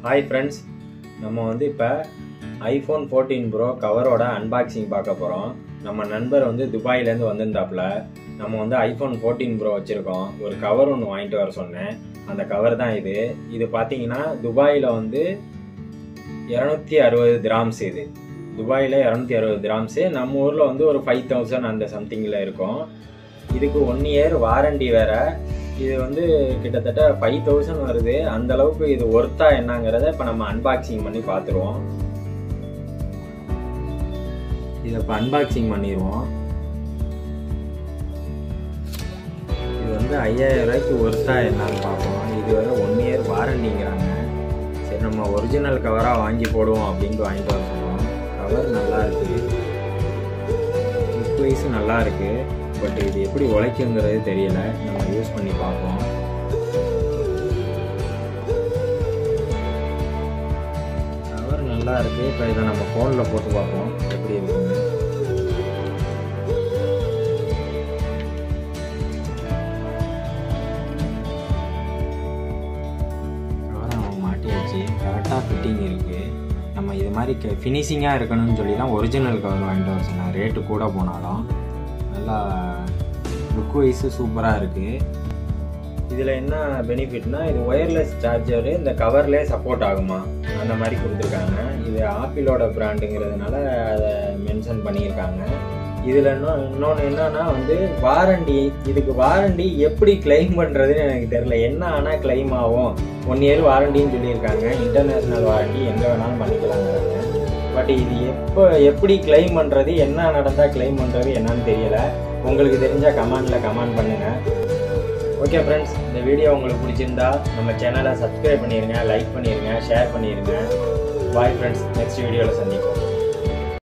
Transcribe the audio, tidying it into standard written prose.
Hi friends, நம்ம வந்து இப்ப iPhone 14 Pro கவரோட அன்பாக்சிங் பார்க்க போறோம். நம்ம நண்பர் வந்து துபாயில இருந்து வந்திருந்தாப்ல. நம்ம வந்து iPhone 14 Pro வச்சிருக்கோம். ஒரு கவர் ஒன்னு வாங்கிட்டு வர சொன்னேன். அந்த கவர் தான் இது. இது பாத்தீங்கன்னா துபாயில வந்து 260 dirhams இது. துபாயில 260 dirhams. நம்ம ஊர்ல வந்து ஒரு 5000 அந்த சம்திங்ல இருக்கும். இதுக்கு 1 year வாரண்டி வேற. இது வந்து கிட்டத்தட்ட 5000 வருது. அந்த அளவுக்கு இது ஒர்த்தா என்னங்கறத இப்ப நம்ம அன்பாக்சிங் பண்ணி பாத்துருவோம். இத இப்ப அன்பாக்சிங் பண்ணிடுவோம். இது வந்து 5000 ரூபாய்க்கு ஒர்த்தா என்னன்னு பாப்போம். இது வந்து 1 year வாரண்டிங்கறாங்க. சரி நம்ம ஒரிஜினல் கவரா வாங்கி போடுவோம் அப்படினு வாங்கிட்டு வரோம். கவர் நல்லா இருக்கு. லுக் வைஸ் நல்லா இருக்கு. பட் இது எப்படி உழைக்குங்கிறது தெரியல. நம்ம யூஸ் பண்ணி பார்ப்போம். கவர் நல்லா இருக்கு. இப்போ இதை நம்ம ஃபோனில் போட்டு பார்ப்போம் எப்படி இருக்குன்னு. கவரை நம்ம மாட்டியாச்சு. கரெக்டாக ஃபிட்டிங் இருக்கு. நம்ம இது மாதிரி ஃபினிஷிங்காக இருக்கணும்னு சொல்லி தான் ஒரிஜினல் கவர் வாங்கிட்டு வர சொன்னேன். ரேட்டு கூட போனாலும் நல்லா லுக் வைஸு சூப்பராக இருக்குது. இதில் என்ன பெனிஃபிட்னா இது ஒயர்லெஸ் சார்ஜரு இந்த கவர்லேயே சப்போர்ட் ஆகுமா அந்த மாதிரி கொடுத்துருக்காங்க. இது ஆப்பிளோட பிராண்டுங்கிறதுனால அதை மென்ஷன் பண்ணியிருக்காங்க. இதில் இன்னொன்று என்னன்னா வந்து வாரண்டி, இதுக்கு வாரண்டி எப்படி கிளைம் பண்ணுறதுன்னு எனக்கு தெரியல. என்ன ஆனால் கிளைம் ஆகும். 1 year வாரண்டின்னு சொல்லியிருக்காங்க. இன்டர்நேஷ்னல் வாரண்டி எங்கே வேணாலும் பண்ணிக்கலாங்கிறாங்க. பட் இது எப்படி கிளைம் பண்ணுறது, என்ன நடந்தால் கிளைம் பண்ணுறது என்னன்னு தெரியல. உங்களுக்கு தெரிஞ்சால் கமெண்ட் பண்ணுங்கள். ஓகே ஃப்ரெண்ட்ஸ், இந்த வீடியோ உங்களுக்கு பிடிச்சிருந்தா நம்ம சேனலை சப்ஸ்கிரைப் பண்ணிடுங்க, லைக் பண்ணிடுங்க, ஷேர் பண்ணிடுங்க. பாய் ஃப்ரெண்ட்ஸ், நெக்ஸ்ட் வீடியோவில் சந்திப்போம்.